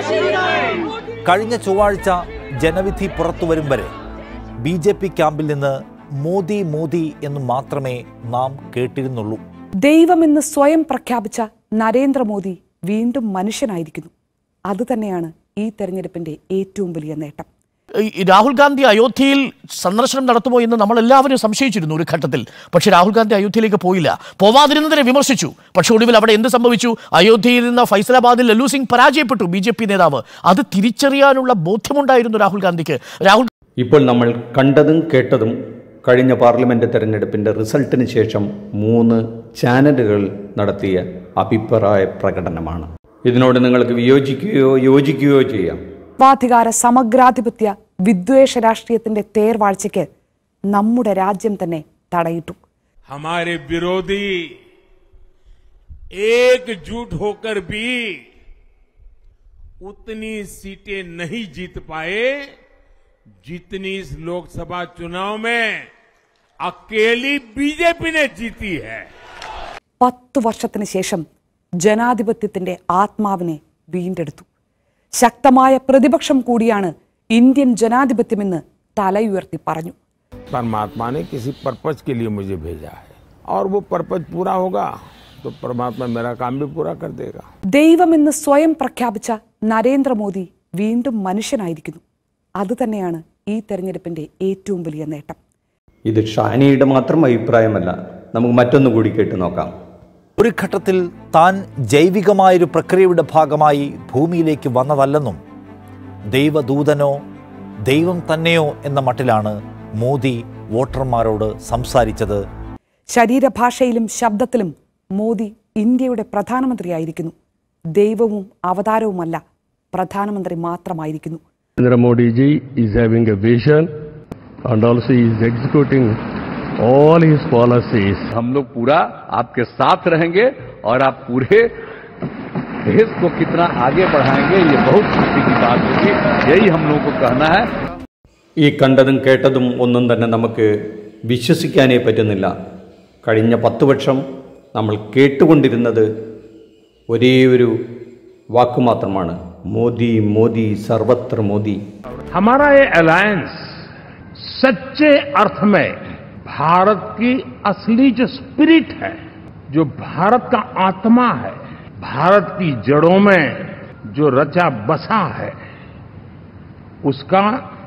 കഴിഞ്ഞ ചൊവ്വാഴ്ച ജനവിധി പുറത്തുവരും വരെ BJP ക്യാമ്പിൽ നിന്ന് മോദി മോദി എന്ന് മാത്രമേ നാം കേട്ടിരുന്നുള്ളൂ. ദൈവമെന്ന് സ്വയം പ്രഖ്യാപിച്ച നരേന്ദ്രമോദി വീണ്ടും മനുഷ്യനായിരിക്കുന്നു. അതുതന്നെയാണ് ഈ തെരഞ്ഞെടുപ്പിന്റെ ഏറ്റവും വലിയ നേട്ടം. രാഹുൽ ഗാന്ധി അയോധ്യയിൽ സന്ദർശനം നടത്തുമോ എന്ന് നമ്മളെല്ലാവരും സംശയിച്ചിരുന്നു ഒരു ഘട്ടത്തിൽ. പക്ഷേ രാഹുൽ ഗാന്ധി അയോധ്യയിലേക്ക് പോയില്ല. പോവാതിരുന്നതിനെ വിമർശിച്ചു. പക്ഷെ ഒടുവിൽ അവിടെ എന്ത് സംഭവിച്ചു? അയോധ്യയിൽ നിന്ന് ഫൈസലാബാദിൽ ലല്ലു സിംഗ് പരാജയപ്പെട്ടു, BJP നേതാവ്. അത് തിരിച്ചറിയാനുള്ള ബോധ്യമുണ്ടായിരുന്നു രാഹുൽ ഗാന്ധിക്ക്. ഇപ്പോൾ നമ്മൾ കണ്ടതും കേട്ടതും കഴിഞ്ഞ പാർലമെന്റ് തെരഞ്ഞെടുപ്പിന്റെ റിസൾട്ടിന് ശേഷം 3 ചാനലുകൾ നടത്തിയ അഭിപ്രായ പ്രകടനമാണ്. ഇതിനോട് നിങ്ങൾക്ക് വിയോജിക്കുകയോ യോജിക്കുകയോ ചെയ്യാം. സർവാധികാര സമഗ്രാധിപത്യ വിദ്വേഷ രാഷ്ട്രീയത്തിന്റെ തേർവാഴ്ചയ്ക്ക് നമ്മുടെ രാജ്യം തന്നെ തടയിട്ടു. हमारे विरोधी एकजुट होकर भी उतनी सीटें नहीं जीत पाए जितनी इस लोकसभा चुनाव में अकेली BJP ने जीती है. 10 വർഷത്തിന് ശേഷം ജനാധിപത്യത്തിന്റെ ആത്മാവിനെ വീണ്ടെടുത്തു. ശക്തമായ പ്രതിപക്ഷം കൂടിയാണ് ഇന്ത്യൻ ജനാധിപത്യമെന്ന് തലയുയർത്തി പറഞ്ഞു. परमात्मा ने किसी पर्पज के लिए मुझे भेजा है और वो पर्पज पूरा होगा तो परमात्मा मेरा काम भी पूरा कर देगा. ദൈവമെന്ന് സ്വയം പ്രഖ്യാപിച്ച നരേന്ദ്രമോദി വീണ്ടും മനുഷ്യനായിരിക്കുന്നു. അതുതന്നെയാണ് ഈ തെരഞ്ഞെടുപ്പിന്റെ ഏറ്റവും വലിയ നേട്ടം. ഇത് ഷാനിയുടെ മാത്രം അഭിപ്രായമല്ല. നമുക്ക് മറ്റൊന്നു കൂടി കേട്ടു നോക്കാം. ഒരു ഘട്ടത്തിൽ താൻ ജൈവികമായൊരു പ്രക്രിയയുടെ ഭാഗമായി ഭൂമിയിലേക്ക് വന്നതല്ലെന്നും ദൈവദൂതനോ ദൈവം തന്നെയോ എന്ന മട്ടിലാണ് മോദി വോട്ടർമാരോട് സംസാരിച്ചത്. ശരീരഭാഷയിലും ശബ്ദത്തിലും മോദി ഇന്ത്യയുടെ പ്രധാനമന്ത്രിയായിരിക്കുന്നു. ദൈവവും അവതാരവുമല്ല, പ്രധാനമന്ത്രി മാത്രമായിരിക്കുന്നു. Modi ji is having a vision and also he is executing all his policies. हम लोग पूरा आपके साथ रहेंगे और आप पूरे देश को कितना आगे बढ़ाएंगे ये बहुत खुशी की बात होगी. यही हम लोगों को कहना है. ഈ കണ്ടതും കേട്ടതും ഒന്നും തന്നെ നമുക്ക് വിശ്വസിക്കാനേ പറ്റുന്നില്ല. കഴിഞ്ഞ 10 വർഷം നമ്മൾ കേട്ടുകൊണ്ടിരുന്നത് ഒരേ ഒരു വാക്ക് മാത്രമാണ്, മോദി മോദി സർവത്ര മോദി. हमारा ये अलायंस सच्चे अर्थ में भारत की असली जो स्पिरिट है, जो भारत का आत्मा है, भारत की जड़ों में जो रचा बसा है, उसका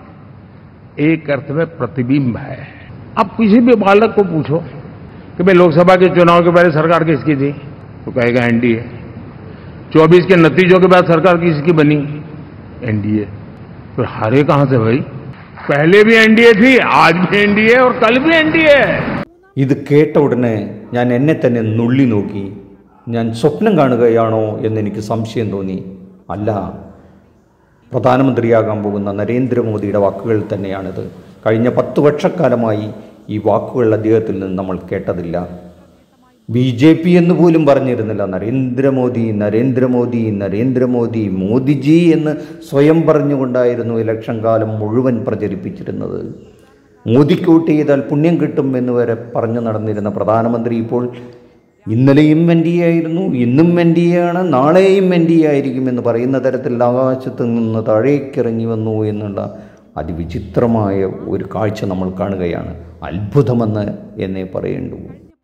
एक अर्थ में प्रतिबिंब है. अब किसी भी बालक को पूछो कि भाई लोकसभा के चुनाव के पहले सरकार किसकी थी, तो कहेगा NDA. 24 के नतीजों के बाद सरकार किसकी बनी? NDA. फिर हारे कहां से भाई? पहले भी NDA थी, आज भी NDA और कल भी NDA है. ഇത് കേട്ട ഉടനെ ഞാൻ എന്നെ തന്നെ നുള്ളി നോക്കി. ഞാൻ സ്വപ്നം കാണുകയാണോ എന്നെനിക്ക് സംശയം തോന്നി. അല്ല, പ്രധാനമന്ത്രിയാകാൻ പോകുന്ന നരേന്ദ്രമോദിയുടെ വാക്കുകൾ തന്നെയാണിത്. കഴിഞ്ഞ 10 വർഷക്കാലമായി ഈ വാക്കുകൾ അദ്ദേഹത്തിൽ നിന്ന് നമ്മൾ കേട്ടതില്ല. BJP എന്ന് പോലും പറഞ്ഞിരുന്നില്ല. നരേന്ദ്രമോദി നരേന്ദ്രമോദി നരേന്ദ്രമോദി മോദിജി എന്ന് സ്വയം പറഞ്ഞുകൊണ്ടായിരുന്നു ഇലക്ഷൻ കാലം മുഴുവൻ പ്രചരിപ്പിച്ചിരുന്നത്. മോദിക്ക് വോട്ട് ചെയ്താൽ പുണ്യം കിട്ടും എന്ന് വരെ പറഞ്ഞു നടന്നിരുന്ന പ്രധാനമന്ത്രി ഇപ്പോൾ ഇന്നലെയും NDA ആയിരുന്നു, ഇന്നും NDA ആണ്, നാളെയും NDA ആയിരിക്കും എന്ന് പറയുന്ന തരത്തിൽ ആകാശത്ത് നിന്ന് താഴേക്കിറങ്ങി വന്നു എന്നുള്ള അതിവിചിത്രമായ ഒരു കാഴ്ച നമ്മൾ കാണുകയാണ്. അത്ഭുതമെന്ന് എന്നേ പറയേണ്ടൂ.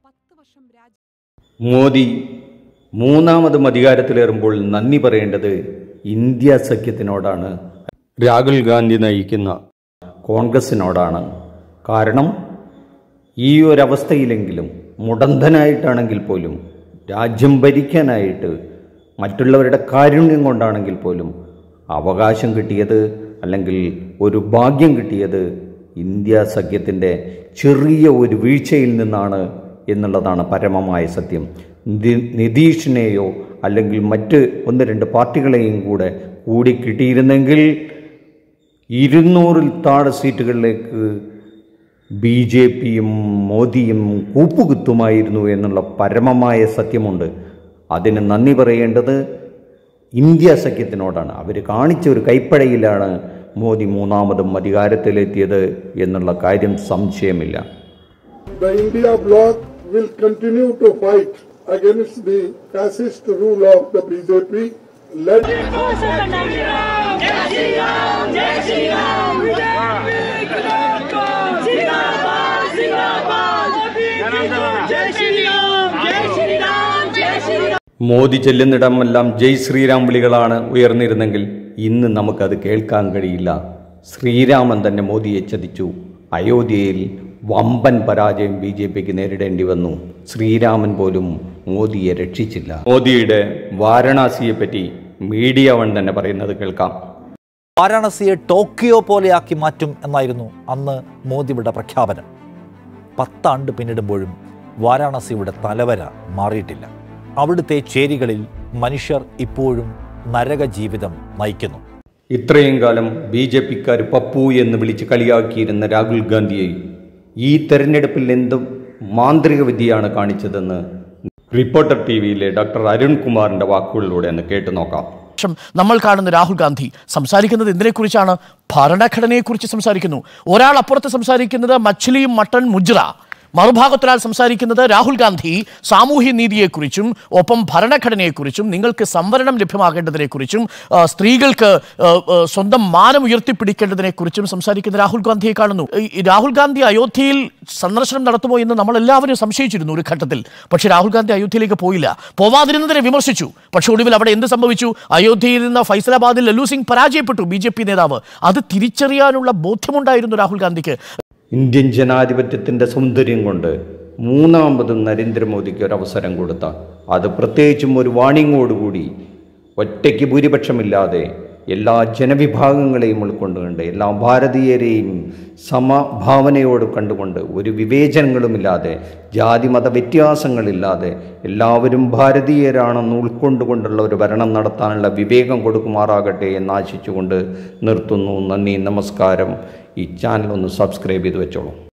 മോദി 3ാമതും അധികാരത്തിലേറുമ്പോൾ നന്ദി പറയേണ്ടത് ഇന്ത്യ സഖ്യത്തിനോടാണ്, രാഹുൽ ഗാന്ധി നയിക്കുന്ന കോൺഗ്രസിനോടാണ്. കാരണം ഈ ഒരവസ്ഥയിലെങ്കിലും മുടന്തനായിട്ടാണെങ്കിൽ പോലും രാജ്യം ഭരിക്കാനായിട്ട് മറ്റുള്ളവരുടെ കാരുണ്യം കൊണ്ടാണെങ്കിൽ പോലും അവകാശം കിട്ടിയത് അല്ലെങ്കിൽ ഒരു ഭാഗ്യം കിട്ടിയത് ഇന്ത്യ സഖ്യത്തിൻ്റെ ചെറിയ ഒരു വീഴ്ചയിൽ നിന്നാണ് എന്നുള്ളതാണ് പരമമായ സത്യം. നിതീഷിനെയോ അല്ലെങ്കിൽ മറ്റ് 1-2 പാർട്ടികളെയും കൂടി കിട്ടിയിരുന്നെങ്കിൽ 200-ൽ താഴെ സീറ്റുകളിലേക്ക് BJPയും മോദിയും കൂപ്പുകുത്തുമായിരുന്നു എന്നുള്ള പരമമായ സത്യമുണ്ട്. അതിന് നന്ദി പറയേണ്ടത് ഇന്ത്യ സഖ്യത്തിനോടാണ്. അവർ കാണിച്ച ഒരു കൈപ്പടയിലാണ് മോദി 3ാമതും അധികാരത്തിലെത്തിയത് എന്നുള്ള കാര്യം സംശയമില്ല. The India bloc will continue to fight against the fascist rule of the BJP let Modi ചെല്ലുന്നിടമെല്ലാം ജയ് ശ്രീരാം വിളികളാണ് ഉയർന്നിരുന്നെങ്കിൽ ഇന്ന് നമുക്കത് കേൾക്കാൻ കഴിയില്ല. ശ്രീരാമൻ തന്നെ മോദിയെ ചതിച്ചു. അയോധ്യയിൽ വമ്പൻ പരാജയം BJPക്ക് നേരിടേണ്ടി വന്നു. ശ്രീരാമൻ പോലും മോദിയെ രക്ഷിച്ചില്ല. മോദിയുടെ വാരണാസിയെപ്പറ്റി മീഡിയ വൺ തന്നെ പറയുന്നത് കേൾക്കാം. വാരാണസിയെ ടോക്കിയോ പോലെയാക്കി മാറ്റും എന്നായിരുന്നു അന്ന് മോദിയുടെ പ്രഖ്യാപനം. 10 ആണ്ട് പിന്നിടുമ്പോഴും വാരാണസിയുടെ തലവര മാറിയിട്ടില്ല. അവിടുത്തെ ചേരികളിൽ മനുഷ്യർ ഇപ്പോഴും നരക ജീവിതം നയിക്കുന്നു. ഇത്രയും കാലം BJPക്കാർ പപ്പു എന്ന് വിളിച്ച് കളിയാക്കിയിരുന്ന രാഹുൽ ഗാന്ധിയെ ഈ തെരഞ്ഞെടുപ്പിൽ എന്തും മാന്ത്രിക വിദ്യയാണ് കാണിച്ചതെന്ന് റിപ്പോർട്ടർ TVയിലെ ഡോക്ടർ അരുൺ കുമാറിന്റെ വാക്കുകളിലൂടെ ഒന്ന് കേട്ടു നോക്കാം. നമ്മൾ കാണുന്ന രാഹുൽ ഗാന്ധി സംസാരിക്കുന്നത് എന്തിനെക്കുറിച്ചാണ്? ഭരണഘടനയെക്കുറിച്ച് സംസാരിക്കുന്നു. ഒരാൾ അപ്പുറത്ത് സംസാരിക്കുന്നത് മച്ഛലി മട്ടൺ മുജ്റ, മറുഭാഗത്തൊരാൾ സംസാരിക്കുന്നത് രാഹുൽ ഗാന്ധി സാമൂഹ്യ നീതിയെക്കുറിച്ചും ഒപ്പം ഭരണഘടനയെക്കുറിച്ചും നിങ്ങൾക്ക് സംവരണം ലഭ്യമാകേണ്ടതിനെക്കുറിച്ചും സ്ത്രീകൾക്ക് സ്വന്തം മാനം ഉയർത്തിപ്പിടിക്കേണ്ടതിനെക്കുറിച്ചും സംസാരിക്കുന്ന രാഹുൽ ഗാന്ധിയെ കാണുന്നു. രാഹുൽ ഗാന്ധി അയോധ്യയിൽ സന്ദർശനം നടത്തുമോ എന്ന് നമ്മൾ എല്ലാവരും സംശയിച്ചിരുന്നു ഒരു ഘട്ടത്തിൽ. പക്ഷേ രാഹുൽ ഗാന്ധി അയോധ്യയിലേക്ക് പോയില്ല. പോവാതിരുന്നതിനെ വിമർശിച്ചു. പക്ഷേ ഒടുവിൽ അവിടെ എന്ത് സംഭവിച്ചു? അയോധ്യയിൽ നിന്ന് ഫൈസലാബാദിൽ ലല്ലു സിംഗ് പരാജയപ്പെട്ടു, BJP നേതാവ്. അത് തിരിച്ചറിയാനുള്ള ബോധ്യമുണ്ടായിരുന്നു രാഹുൽ ഗാന്ധിക്ക്. ഇന്ത്യൻ ജനാധിപത്യത്തിൻ്റെ സൗന്ദര്യം കൊണ്ട് മൂന്നാമതും നരേന്ദ്രമോദിക്ക് ഒരവസരം കൊടുത്ത, അത് പ്രത്യേകിച്ചും ഒരു വാണിങ്ങോടുകൂടി ഒറ്റയ്ക്ക് ഭൂരിപക്ഷമില്ലാതെ എല്ലാ ജനവിഭാഗങ്ങളെയും ഉൾക്കൊണ്ടുകൊണ്ട് എല്ലാ ഭാരതീയരെയും സമഭാവനയോട് കണ്ടുകൊണ്ട് ഒരു വിവേചനങ്ങളുമില്ലാതെ ജാതിമത വ്യത്യാസങ്ങളില്ലാതെ എല്ലാവരും ഭാരതീയരാണെന്ന് ഉൾക്കൊണ്ടുകൊണ്ടുള്ള ഒരു ഭരണം നടത്താനുള്ള വിവേകം കൊടുക്കുമാറാകട്ടെ എന്ന് ആശിച്ചുകൊണ്ട് നിർത്തുന്നു. നന്ദി, നമസ്കാരം. ഈ ചാനൽ ഒന്ന് സബ്സ്ക്രൈബ് ചെയ്ത് വെച്ചോളൂ.